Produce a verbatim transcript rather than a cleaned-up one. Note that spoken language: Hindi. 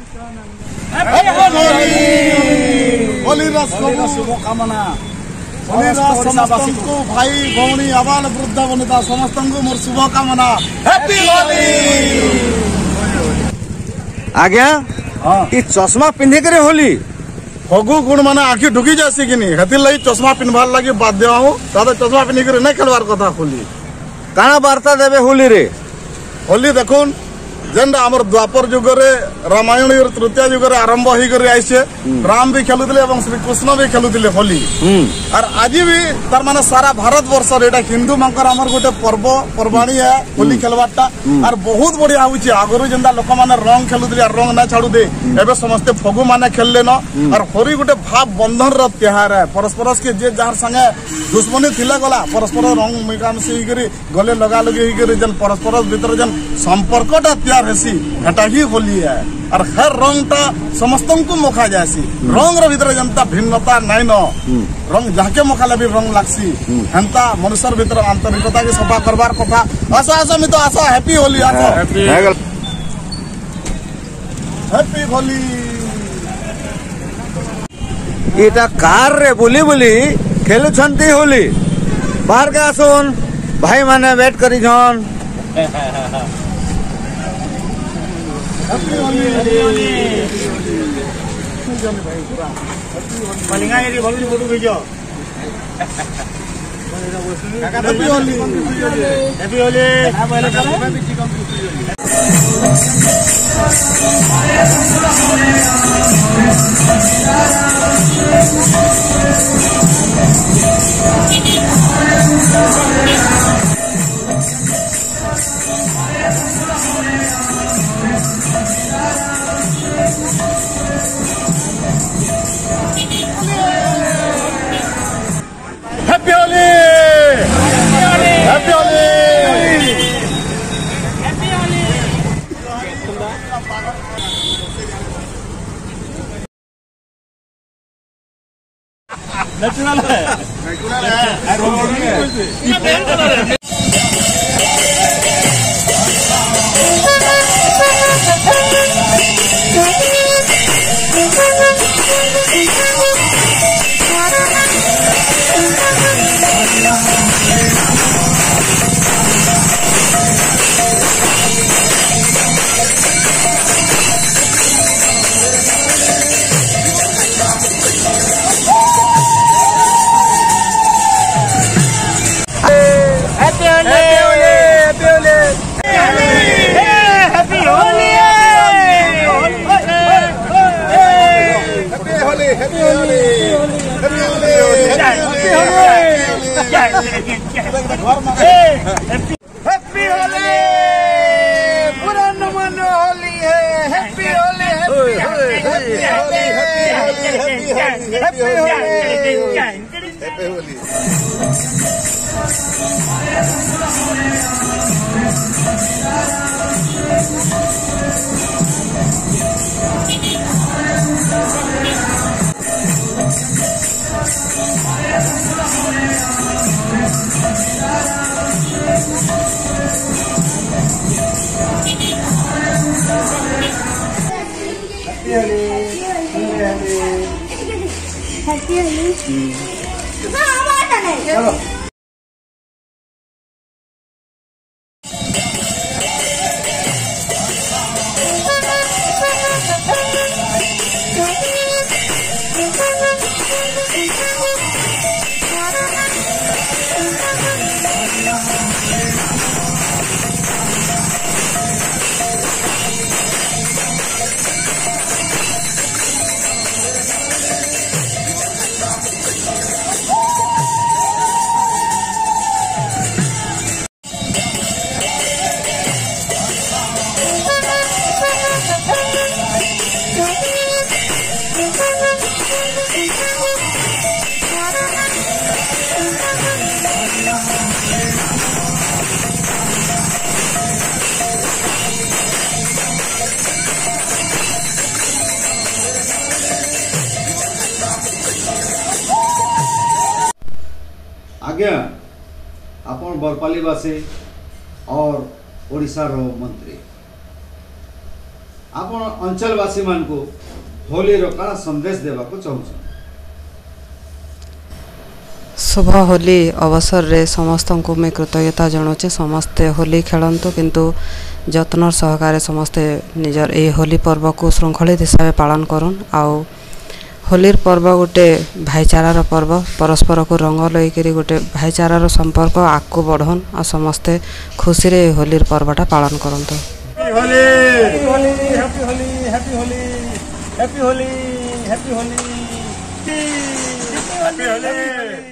शुभकामना समस्त भाई भौणी आबाल वृद्ध वनिता समस्त मोर शुभकामना हैप्पी होली। आज्ञा ये चश्मा पिंधे करे होली फगु गुण माने आखि ढुकी जासी कि नहीं हेतिर लई चश्मा पिनबार लगी बाध्य हूं दादा चश्मा पिनी करे नहीं खेलवार कथा होली काना वार्ता देबे होली रे होली देखुन जेनटा आमर द्वापर जुगरे रामायण तृतीय जुगरे आरंभ होई करे आइसे राम भी खेलुतिले एवं श्री कृष्ण भी खेलुतिले होली और आज भी तार माने सारा भारत वर्ष रे एटा हिंदू मानकर आमर गोटे पर्व पर्वाणी है होली खेलवाटा और बहुत बढ़िया होउची आगरु जेनटा लोक माने रंग खेलुतिले रंग ना छाडू दे एबे समस्त फगु माने खेलले न और होरी गोटे भाव बंधन र त्योहार है परस्पर के जे जार संगे दुश्मनी थिला गला परस्पर रंग मिकामसी होई करे गले लगा लगी होई करे जन परस्पर भीतर जन संपर्कटा हेसी हेटा ही होली है और हर रंगटा समस्त को मुखा जासी रंग र भीतर जनता भिन्नता नाइ न रंग जाके मुखाले भी रंग लागसी हेंता मनुष्यर भीतर आंतरिकता के सफा करबार कथा आशा आशा में तो आशा हैप्पी होली आशा हैप्पी होली एटा कार रे बोली बोली खेलु छंती होली बाहर का सुन भाई माने वेट करी छन हैप्पी होली मलिंगा ये भलि फोटो भेजो काका हैप्पी होली हैप्पी होली आ पहले चलो happy Holi happy Holi happy Holi natural है नेचुरल है हैप्पी होली पुरान मन होली है happy Holi happy Holi happy Holi happy Holi happy Holi हां बात नहीं चलो आज्ञा आपण बरपाली वासी और ओडिशा रो मंत्री आपण अंचलवासी मान को होली रो काना संदेश देबा को चाहू शुभ होली अवसर रे समस्त को मैं कृतज्ञता जनाऊे समस्ते होली खेलतु किंतु जत्न सहकारे समस्ते निजर ए होली पर्व को श्रृंखलित हिसाब से पालन करन आउ होलीर पर्व गोटे भाईचारार पर्व परस्पर को रंग लईकरी गोटे भाईचारार संपर्क आगू बढ़न आ समस्ते खुशी रे होलीर पर्वटा पालन करंतु। Holi Holi happy Holi happy Holi happy Holi happy Holi happy Holi.